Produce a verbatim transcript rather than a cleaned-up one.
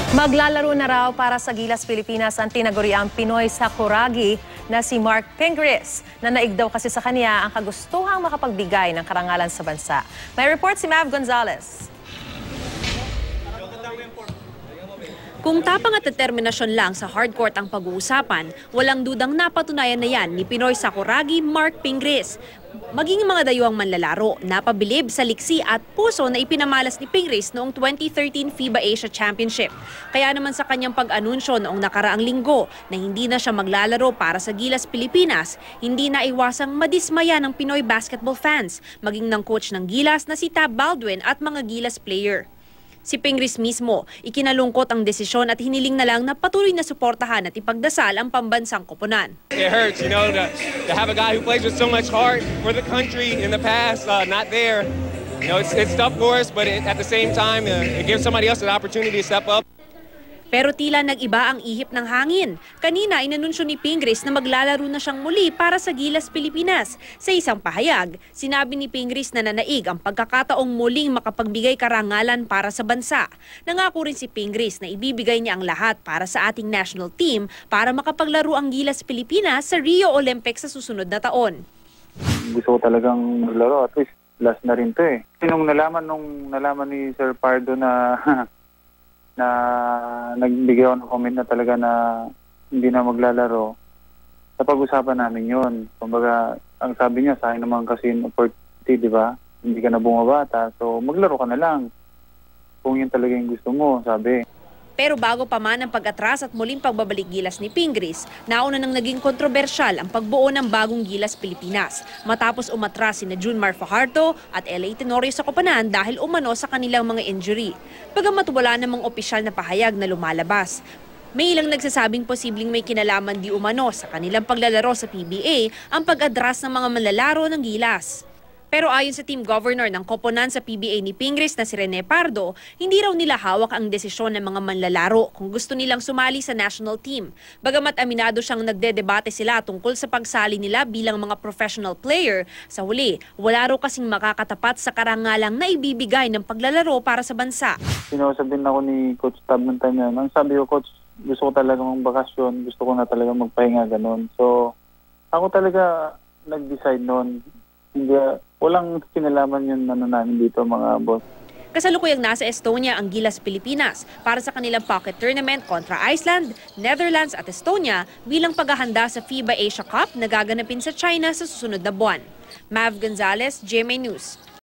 Maglalaro na raw para sa Gilas Pilipinas ang tinaguriang Pinoy Sakuragi na si Mark Pingris na naig daw kasi sa kanya ang kagustuhang makapagbigay ng karangalan sa bansa. May report si Mav Gonzalez. Kung tapang at determinasyon lang sa hardcourt ang pag-uusapan, walang dudang napatunayan na yan ni Pinoy Sakuragi Mark Pingris. Maging mga dayuhang manlalaro, napabilib sa liksi at puso na ipinamalas ni Pingris noong twenty thirteen FIBA Asia Championship. Kaya naman sa kanyang pag-anunsyo noong nakaraang linggo na hindi na siya maglalaro para sa Gilas Pilipinas, hindi na iwasang madismaya ng Pinoy basketball fans, maging ng coach ng Gilas na si Tab Baldwin at mga Gilas player. Si Pingris mismo, ikinalungkot ang desisyon at hiniling na lang na patuloy na suportahan at ipagdasal ang pambansang koponan. It hurts, you know, to, to have a guy who plays with so much heart for the country in the past, uh, not there. You know, it's, it's tough for us, but it, at the same time, uh, it gives somebody else an opportunity to step up. Pero tila nag-iba ang ihip ng hangin. Kanina, inanunsyo ni Pingris na maglalaro na siyang muli para sa Gilas Pilipinas. Sa isang pahayag, sinabi ni Pingris na nanaig ang pagkakataong muling makapagbigay karangalan para sa bansa. Nangako rin si Pingris na ibibigay niya ang lahat para sa ating national team para makapaglaro ang Gilas Pilipinas sa Rio Olympics sa susunod na taon. Gusto ko talagang maglaro, at least last na rin to eh. Nung nalaman, nung nalaman ni Sir Pardo na na nagbigay ako ng comment na talaga na hindi na maglalaro, sa pag-usapan namin yun. Kumbaga, ang sabi niya, sa akin naman kasi yung opportunity, di ba? Hindi ka na bumabata, so maglaro ka na lang. Kung yun talaga yung gusto mo, sabi. Pero bago pa man ang pag-atras at muling pagbabalik Gilas ni Pingris, nauna nang naging kontrobersyal ang pagbuo ng bagong Gilas Pilipinas. Matapos umatras sina Junmar Fajardo at L A Tenorio sa koponan dahil umano sa kanilang mga injury. Bagamat wala namang opisyal na pahayag na lumalabas. May ilang nagsasabing posibleng may kinalaman di umano sa kanilang paglalaro sa P B A ang pag-adras ng mga manlalaro ng Gilas. Pero ayon sa team governor ng koponan sa P B A ni Pingris na si Rene Pardo, hindi raw nila hawak ang desisyon ng mga manlalaro kung gusto nilang sumali sa national team. Bagamat aminado siyang nagdedebate sila tungkol sa pagsali nila bilang mga professional player, sa huli, wala raw kasing makakatapat sa karangalang na ibibigay ng paglalaro para sa bansa. Sinasabihin ako ni Coach Tab ng time yan. Ang sabi ko, Coach, gusto ko talaga ng bakasyon, gusto ko na talaga magpahinga ganun. So, ako talaga nag-decide noon. Hindi, walang kinalaman yun ano namin dito mga boss. Kasalukuyang nasa Estonia ang Gilas Pilipinas para sa kanilang pocket tournament kontra Iceland, Netherlands at Estonia bilang paghahanda sa FIBA Asia Cup na gaganapin sa China sa susunod na buwan. Mav Gonzalez, G M A News.